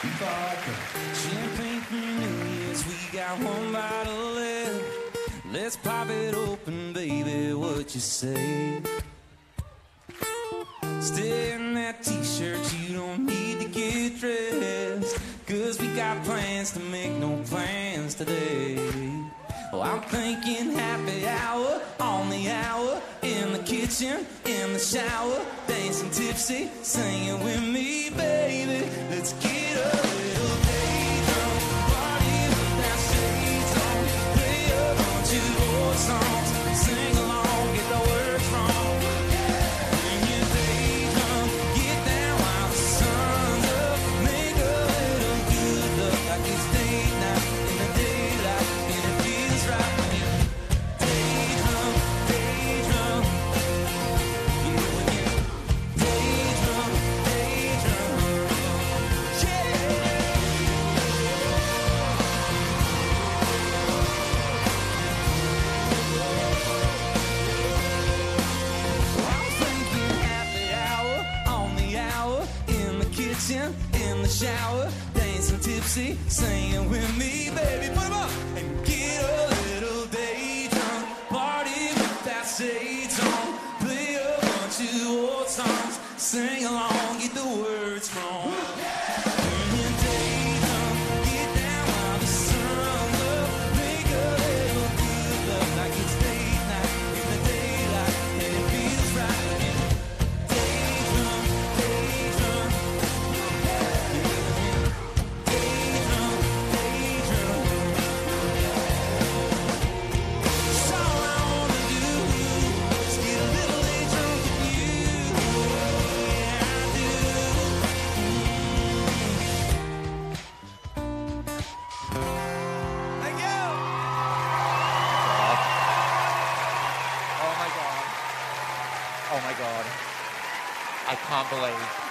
Vodka, champagne for New Year's, we got one bottle left. Let's pop it open, baby, what you say? Stay in that t-shirt, you don't need to get dressed, 'cause we got plans to make no plans today. Oh, I'm thinking happy hour, on the hour, in the kitchen, in the shower, dancing tipsy, singing with me, baby. Let's get a little day drunk, party without shades on, play a bunch of old songs, sing along, get the words wrong. When you're day drunk, get down while the sun's up, make a little good look like it's date night in the daylight, and it feels right when you're day drunk, yeah, when you're day drunk, I'm thinking happy hour, on the hour, in the kitchen, in the shower, dancing tipsy, singing with me, baby, put 'em up and get a little day drunk, party without shades on, play a bunch of old songs, sing along, get the words wrong. When you're day drunk, get down while the sun's up, make a little good look like it's date night in the daylight, and it feels right when you're day drunk, day drunk. Day drunk, day drunk. It's all I wanna do is get a little day drunk with you. Yeah, I do. Thank you. Oh my God. Oh my God. I can't believe